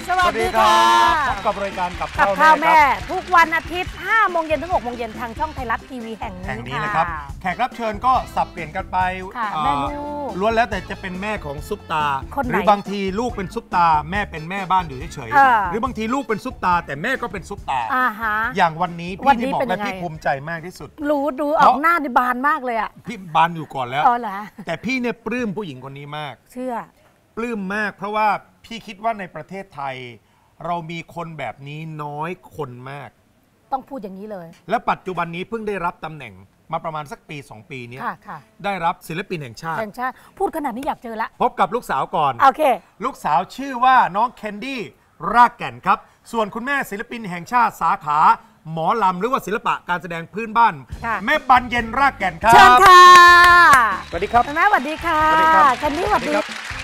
สวัสดีค่ะพบกับรายการกับข้าวแม่ทุกวันอาทิตย์ 5 โมงเย็นถึง 6 โมงเย็นทางช่องไทยรัฐทีวีแห่งนี้นะครับแขกรับเชิญก็สับเปลี่ยนกันไปแม่ลูกล้วนแล้วแต่จะเป็นแม่ของซุปตาหรือบางทีลูกเป็นซุปตาแม่เป็นแม่บ้านอยู่เฉยๆหรือบางทีลูกเป็นซุปตาแต่แม่ก็เป็นซุปตาอย่างวันนี้พี่ที่บอกและพี่ภูมิใจมากที่สุดรู้ดูออกหน้าดิบานมากเลยอ่ะพี่บานอยู่ก่อนแล้วแต่พี่เนี่ยปลื้มผู้หญิงคนนี้มากเชื่อปลื้มมากเพราะว่าพี่คิดว่าในประเทศไทยเรามีคนแบบนี้น้อยคนมากต้องพูดอย่างนี้เลยและปัจจุบันนี้เพิ่งได้รับตำแหน่งมาประมาณสักปี 2 ปีนี้ได้รับศิลปินแห่งชาติพูดขนาดนี้อยากเจอละพบกับลูกสาวก่อนโอเคลูกสาวชื่อว่าน้องแคนดี้รากแก่นครับส่วนคุณแม่ศิลปินแห่งชาติสาขาหมอลำหรือว่าศิลปะการแสดงพื้นบ้านแม่บานเย็นรากแก่นครับเชิญค่ะสวัสดีครับแม่สวัสดีค่ะแคนดี้สวัสดี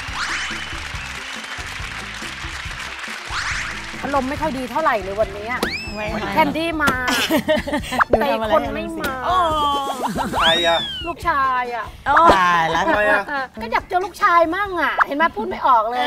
อารมณ์ไม่ค่อยดีเท่าไหร่เลยวันนี้แคนดี้มาแต่คนไม่มาใครอะลูกชายอะตายแล้วทำไมอะก็อยากเจอลูกชายมั่งอะเห็นไหมพูดไม่ออกเลย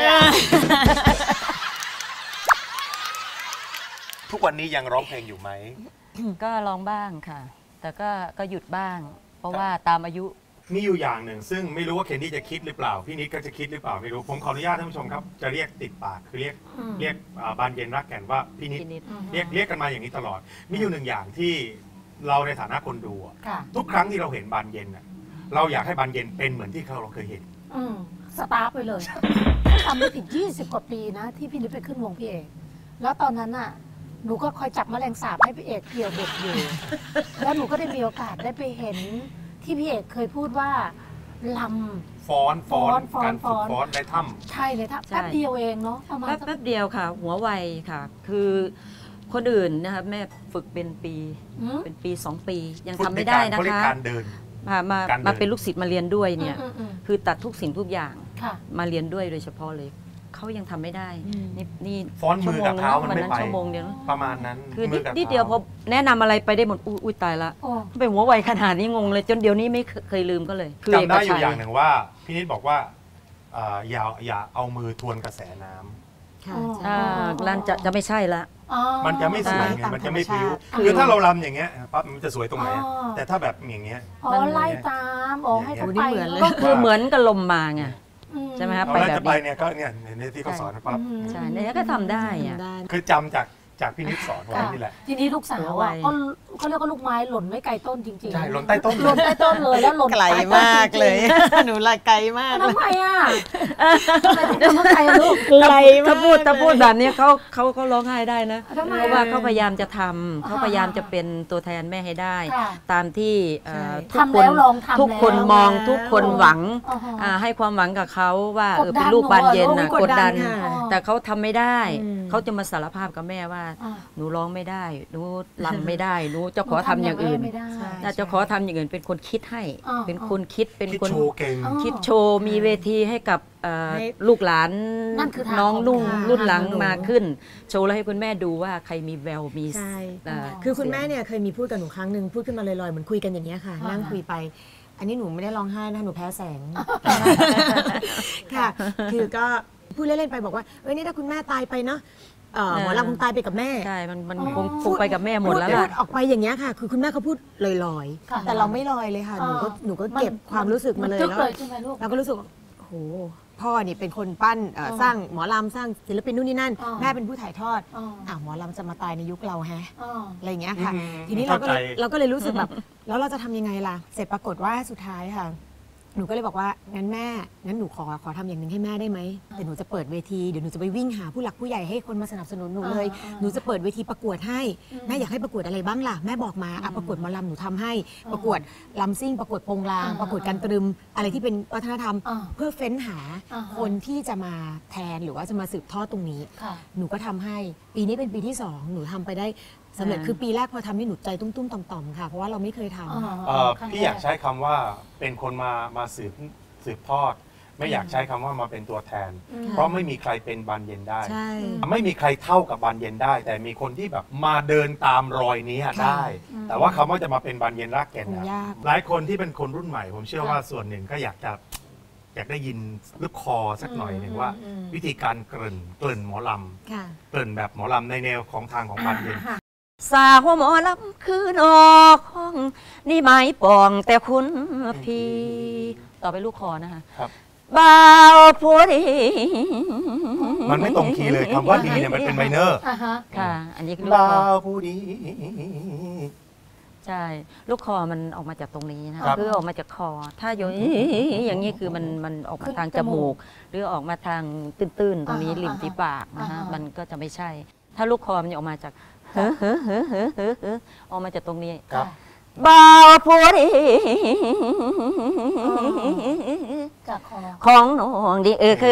ทุกวันนี้ยังร้องเพลงอยู่ไหมก็ร้องบ้างค่ะแต่ก็หยุดบ้างเพราะว่าตามอายุมีอยู่อย่างหนึ่งซึ่งไม่รู้ว่าเคนดี้จะคิดหรือเปล่าพี่นิดก็จะคิดหรือเปล่าไม่รู้ผมขออนุญาตท่านผู้ชมครับจะเรียกติดปากคือเรียกบานเย็นรักแก่นว่าพี่นิดเรียกกันมาอย่างนี้ตลอดมีอยู่หนึ่งอย่างที่เราในฐานะคนดูทุกครั้งที่เราเห็นบานเย็นเราอยากให้บานเย็นเป็นเหมือนที่เราเคยเห็นสตาร์ฟไปเลยทำไม่ผิด20 กว่าปีนะที่พี่นิดไปขึ้นวงพี่เอกแล้วตอนนั้นน่ะหนูก็คอยจับแมลงสาบให้พี่เอกเกี่ยวเด็กอยู่แล้วหนูก็ได้มีโอกาสได้ไปเห็นที่พี่เอกเคยพูดว่าลำฟ้อนการฝึกฟ้อนในถ้ำใช่ในถ้ำแป๊บเดียวเองเนาะประมาณแป๊บเดียวค่ะหัวไวค่ะคือคนอื่นนะคะแม่ฝึกเป็นปี2 ปียังทำไม่ได้นะคะการเดินมาเป็นลูกศิษย์มาเรียนด้วยเนี่ยคือตัดทุกสิ่งทุกอย่างมาเรียนด้วยโดยเฉพาะเลยเขายังทำไม่ได้นี่ฟ้อนมือกับเท้ามันไม่ไปชั่วโมงเดียวประมาณนั้นคือนิดเดียวพอแนะนำอะไรไปได้หมดอุ้ยตายละเป็นหัวไวขนาดนี้งงเลยจนเดี๋ยวนี้ไม่เคยลืมก็เลยจำได้อยู่อย่างหนึ่งว่าพี่นิดบอกว่าอย่าเอามือทวนกระแสน้ำร้านจะไม่ใช่ละมันจะไม่สวยไงมันจะไม่ผิวคือถ้าเราลำอย่างเงี้ยปั๊บมันจะสวยตรงไหนแต่ถ้าแบบอย่างเงี้ยไล่ตามให้เขาไปก็คือเหมือนกับลมมาไงใช่ไหมครับไปแบบนี้เนี่ยก็เนี่ยในที่เขาสอนปั๊บใช่เนี่ยก็ทำได้คือจำจากพี่นิดสอนไว้นี่แหละทีนี้ลูกสาวก็เขาเรียกว่าลูกไม้หล่นไม่ไกลต้นจริงๆใช่หล่นใต้ต้นเลยแล้วหล่นไกลมากเลยหนูไกลมากทำไมอ่ะทำไมลูกไกลถ้าพูดแบบนี้เขาร้องไห้ได้นะเพราะว่าเขาพยายามจะทำเขาพยายามจะเป็นตัวแทนแม่ให้ได้ตามที่ทุกคนมองทุกคนหวังให้ความหวังกับเขาว่าเป็นลูกบานเย็นกดดันแต่เขาทำไม่ได้เขาจะมาสารภาพกับแม่ว่าหนูร้องไม่ได้หนูรำไม่ได้หนูจะขอทำอย่างอื่นจะขอทำอย่างอื่นเป็นคนคิดให้เป็นคนคิดเป็นคนคิดโชว์มีเวทีให้กับลูกหลานน้องรุ่นหลังมาขึ้นโชว์แล้วให้คุณแม่ดูว่าใครมีแววมีคือคุณแม่เนี่ยเคยมีพูดกับหนูครั้งหนึ่งพูดขึ้นมาลอยๆเหมือนคุยกันอย่างนี้ค่ะนั่งคุยไปอันนี้หนูไม่ได้ร้องไห้นะหนูแพ้แสงค่ะคือก็พูดเล่นๆไปบอกว่านี่ถ้าคุณแม่ตายไปเนาะหมอลำคงตายไปกับแม่ใช่มันคงไปกับแม่หมดแล้วล่ะออกไปอย่างเงี้ยค่ะคือคุณแม่เขาพูดลอยๆแต่เราไม่ลอยเลยค่ะหนูก็เก็บความรู้สึกมาเลยแล้วเราก็รู้สึกโอ้โหพ่อนี่เป็นคนปั้นสร้างหมอลำสร้างศิลปินนู่นนี่นั่นแม่เป็นผู้ถ่ายทอดหมอลำจะมาตายในยุคเราแฮะอะไรอย่างเงี้ยค่ะทีนี้เราก็เลยรู้สึกแบบแล้วเราจะทำยังไงล่ะเสร็จปรากฏว่าสุดท้ายค่ะหนูก็เลยบอกว่างั้นแม่งั้นหนูขอทำอย่างหนึ่งให้แม่ได้ไหมแต่หนูจะเปิดเวทีเดี๋ยวหนูจะไปวิ่งหาผู้หลักผู้ใหญ่ให้คนมาสนับสนุนหนูเลยหนูจะเปิดเวทีประกวดให้แม่อยากให้ประกวดอะไรบ้างล่ะแม่บอกมาประกวดหมอลำหนูทำให้ประกวดลำซิ่งประกวดโปงลางประกวดการตรึมอะไรที่เป็นวัฒนธรรมเพื่อเฟ้นหาคนที่จะมาแทนหรือว่าจะมาสืบทอดตรงนี้หนูก็ทำให้ปีนี้เป็นปีที่2หนูทำไปได้สำเร็จคือปีแรกพอทำนี่หนูใจตุ้มๆต่อมๆค่ะเพราะว่าเราไม่เคยทำพี่อยากใช้คำว่าเป็นคนมาสืบทอดไม่อยากใช้คำว่ามาเป็นตัวแทนเพราะไม่มีใครเป็นบานเย็นได้ไม่มีใครเท่ากับบานเย็นได้แต่มีคนที่แบบมาเดินตามรอยนี้ได้แต่ว่าคำว่าจะมาเป็นบานเย็นรากแก่นหลายคนที่เป็นคนรุ่นใหม่ผมเชื่อว่าส่วนหนึ่งก็อยากจะอยากได้ยินลูกคอสักหน่อยหนึ่งว่า วิธีการเกริ่นหมอลำค่ะเกริ่นแบบหมอลำในแนวของทางของบานเย็นสาวหมอลำคือนอกห้อง นี่ไม้ปองแต่คุณพี่ต่อไปลูกคอนะคะครับบ่าวผู้ดีมันไม่ตรงคีย์เลยคำว่าดีเนี่ยมันเป็นไมเนอร์ค่ะ อันนี้คือลูกบ่าคอวผู้ดีใช่ ลูกคอมันออกมาจากตรงนี้นะครับ คือออกมาจากคอ ถ้าอย่างนี้คือมันออกมาทางจมูก หรือออกมาทางตื้นๆตรงนี้ริมฝีปากนะฮะมันก็จะไม่ใช่ ถ้าลูกคอมันจะออกมาจากออกมาจากตรงนี้ครับบ่าวผู้ดีจากคอของน้องดีคือ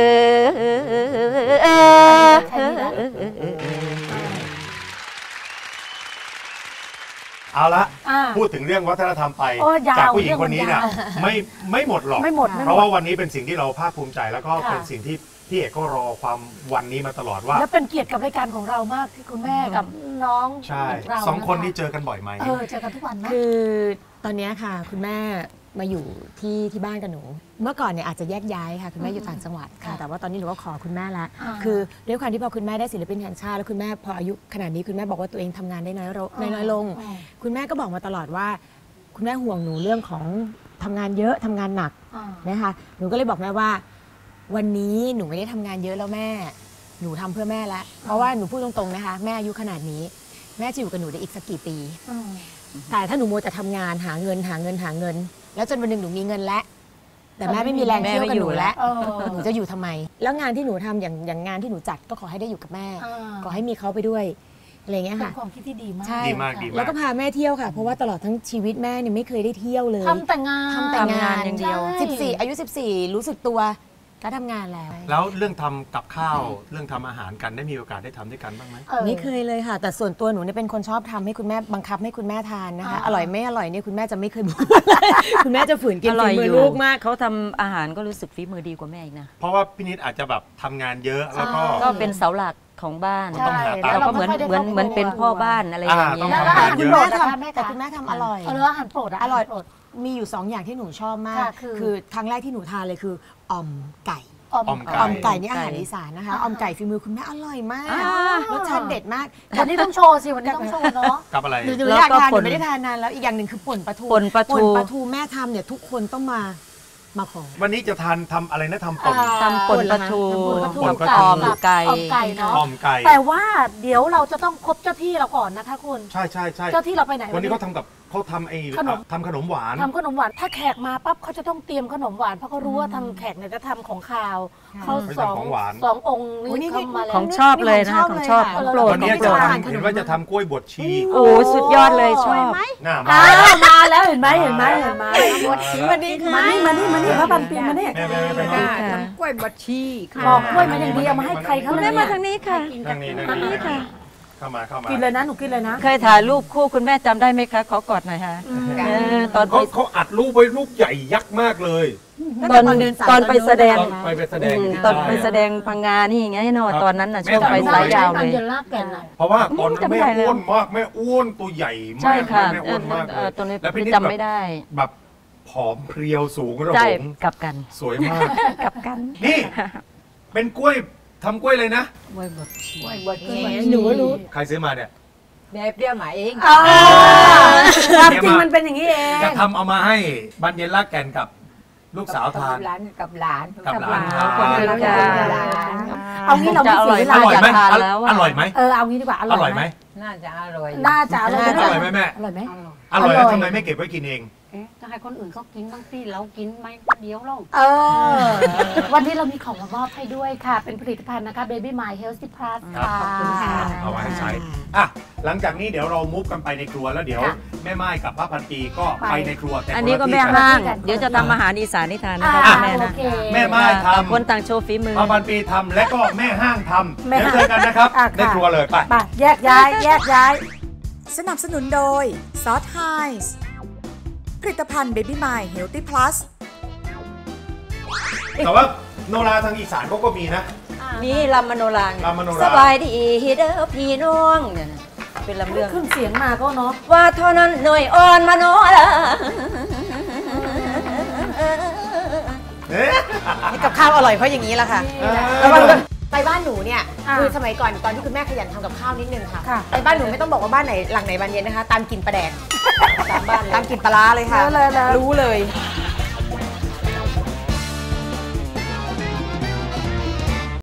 เอาละอ่าพูดถึงเรื่องวัฒนธรรมไปโอ้ยาวจากผู้หญิงคนนี้เนี่ยเรื่องมันยาวไม่หมดหรอกไม่หมดเพราะว่าวันนี้เป็นสิ่งที่เราภาคภูมิใจแล้วก็ค่ะเป็นสิ่งที่พี่เอกก็รอความวันนี้มาตลอดว่าแล้วเป็นเกียรติกับรายการของเรามากที่คุณแม่กับน้องใช่เราสองคนะะที่เจอกันบ่อยไหมเจอกันทุกวันนะคือตอนเนี้ยค่ะ คุณแม่มาอยู่ที่บ้านกับหนู เมื่อก่อนเนี่ยอาจจะแยกย้ายค่ะคุณแม่อยู่ต่างจังหวัดค่ะค่ะแต่ว่าตอนนี้หนูก็ขอคุณแม่ละอ่าคือด้วยความที่พอคุณแม่ได้ศิลปินแห่งชาติแล้วคุณแม่พออายุขนาดนี้คุณแม่บอกว่าตัวเองทำงานได้น้อยลง คุณแม่ก็บอกมาตลอดว่า คุณแม่ห่วงหนูเรื่องของทำงานเยอะทำงานหนัก นะคะหนูก็เลยบอกแม่ว่า วันนี้หนูไม่ได้ทำงานเยอะแล้วแม่ หนูทำเพื่อแม่แล้วเพราะว่าหนูพูดตรงๆนะคะแม่อายุขนาดนี้ แม่จะอยู่กับหนูได้อีกสักกี่ปี แต่ถ้าหนูมัวแต่ทำงานหาเงิน แล้วจนวันหนึ่งหนูมีเงินแล้วแต่แม่ไม่มีแรงเที่ยวกับหนูแล้วหนูจะอยู่ทำไม แล้วงานที่หนูทำอย่างงานที่หนูจัดก็ขอให้ได้อยู่กับแม่ขอให้มีเขาไปด้วยอะไรอย่างเงี้ยเป็ค่ะนความคิดที่ดีมากใช่ดีมากดีแล้วมากก็พาแม่เที่ยวค่ะ เพราะว่าตลอดทั้งชีวิตแม่เนี่ยไม่เคยได้เที่ยวเลยทำแต่งานทำแต่งานอย่างเดียวใช่ 14 อายุ 14 รู้สึกตัวก็ทำงานแล้วแล้วเรื่องทำกับข้าวเรื่องทำอาหารกันได้มีโอกาสได้ทำด้วยกันบ้างไหมไม่เคยเลยค่ะ แต่ส่วนตัวหนูเนี่ยเป็นคนชอบทำให้คุณแม่บังคับให้คุณแม่ทานนะคะ อร่อยไม่อร่อยเนี่ยคุณแม่จะไม่เคยบอก คุณแม่จะฝืนกินอร่ฝีอยมืออยู่ ลูกมากเขาทำอาหารก็รู้สึกฝีมือดีกว่าแม่อีกนะเพราะว่าพี่นิดอาจจะแบบทำงานเยอะแล้วก็ก็เป็นเสาหลักของบ้านมันต้องหาตังค์เราก็เหมือนเป็นพ่อบ้านอะไรอย่างต้อเงี้งยแล้วอาหารเยคุณอะโปรดนะคะแม่แต่คุณแม่ทำอร่อยแล้วอาหารโปรดะอร่อยาหาโปรดมีอยู่ 2 อย่างที่หนูชอบมากค่ะคือคือครั้งแรกที่หนูทานเลยคืออ่อมไก่อ่อมไก่อ่อมไก่นี่อาหารอีสานนะคะอ่อมไก่ฝีมือคุณแม่อร่อยมากรสชาติเด็ดมากวันนี้ต้องโชว์สิวันนี้ต้องโชว์เนาะกับอะไรหนูแล้วอยากก็ทานหป่นูนไม่ได้ทานนานแล้วอีกอย่างหนึ่งคือป่นปลาทูป่นปลาทูแม่ทำเนี่ยทุกคนต้องมาขอวันนี้จะทำอะไรนะทำป่นทำป่นปลาทูป่นปลาทูออมไก่ออมไก่เนาะอ่อมไก่แต่ว่าเดี๋ยวเราจะต้องคบเจ้าที่เราก่อนนะคะคุณใช่ใช่ใช่เจ้าที่เราไปไหนวันนี้เขาทำไอ้ขนมทำขนมหวานทำขนมหวานถ้าแขกมาปั๊บเขาจะต้องเตรียมขนมหวานเพราะเขารู้ว่าทางแขกเนี่ยจะทำของคาวเขาไม่สองทำของหวานสององค์โอ้นี่นี่เข้ามาแล้ขวองชอบเลยนะคะของชอบของโปรดวันนี้ของโปจะรดเห็นว่าจะทำกล้วยบดชีโอ้สุดยอดเลยชอบหน้ามาอ้าวมาแล้วเห็นไหมเห็นไหมบดชีวันนี้ค่ะมานี่พระบันปีมานี่แม่ค่ะกล้วยบดชีค่ะบอกกล้วยมาอย่างดีเอามาให้ใครเขาคุณเลยแม่เนี่ยมาทางนี้ค่ะนั่งนี่ทางนี้ค่ะเข้ามากินเลยนะหนูกินเลยนะเคยถ่ายรูปคู่คุณแม่จำได้ไหมคะขอกอดหน่อยค่ะตอนไปเขาอัดรูปไว้รูปใหญ่ยักษ์มากเลยตอนไปแสดงตอนไปแสดงที่ตอนไปใต้แสดงพังงานี่ไงเนาะครับตอนนั้นน่ะแม่ช่วงไปถ่ายรูปสายยาวเลยเย็นลากแก่นน่ะเพราะว่าตอนนั้นจำไม่แม่ได้แล้วอ้วนมากแม่อ้วนตัวใหญ่มากใช่ค่ะแม่อ้วนมากเลยตอนนี้แล้วพี่นิดจำไม่ได้แบบผอมเพรียวสูงระใช่หงกลับกันสวยมากกลับกันนี่เป็นกล้วยทำกล้วยเลยนะไว้บดหนูก็รู้ใครซื้อมาเนี่ยแม่เปรี้ยวหมาเองความจริงมันเป็นอย่างนี้เองจะทำเอามาให้บรรเย็นรักแก่นกับลูกสาวทานกับหลานกับหลานขอบคุณค่ะเอางี้เราจะไม่อร่อยเสียเวอลาร่อยไหมอยากทานแล้วอะอร่อยไหมเอางี้ดีกว่าอร่อยไหมน่าจะอร่อยน่าจะอร่อยอร่อยไหมแม่อร่อยไหมอร่อยอร่แล้อวย ทำไมไม่เก็บไว้กินเองเอ๊ะก็ให้คนอื่นเขากินบ้างสิเรากินไหมคนเดียวเราวันนี้เรามีของมามอบให้ด้วยค่ะ เป็นผลิตภัณฑ์นะคะ Baby My Healthy Plus ค่ะขอบคุณค่ะ เอาไว้ให้ใช้อ่ะหลังจากนี้เดี๋ยวเรามุฟกันไปในครัวแล้วเดี๋ยวค่ะแม่ไม้กับพระพันปีก็ไปในครัวแต่อันนี้ก็คละแม่ที่ห้างกันเดี๋ยวจะทำอาหารอีสานให้ทานนะอ่าคะแม่โอนะเคแม่ไม้ทคนต่างโชว์ฝีมือำพระพันปีทำและก็แม่ห้างทำแม่เดี๋ยวห้างเจอกันนะครับอ่ะในค่ะครัวเลยไปไปแยกย้ายแยกย้ายสนับสนุนโดยซอสไฮส์ผลิตภัณฑ์ Baby My Healthy Plus แต่ว่าโนราทางอีสานเขาก็มีนะมีลำมโนราลำมโนราสบายดีเด้อพี่น้องเนี่ยนะเป็นลำเรื่องขึ้นเสียงมาก็เนาะว่าเท่านั้นหน่อยอ่อนมโนรานี่กับข้าวอร่อยเพราะอย่างนี้แหละค่ะแล้วไปบ้านหนูเนี่ยคือสมัยก่อนตอนที่คุณแม่ขยันทำกับข้าวนิดนึงค่ะไปบ้านหนูไม่ต้องบอกว่าบ้านไหนหลังไหนบานเย็นนะคะตามกลิ่นปลาแดกตามบ้านตามกลิ่นปลาร้าเลยค่ะรู้เลย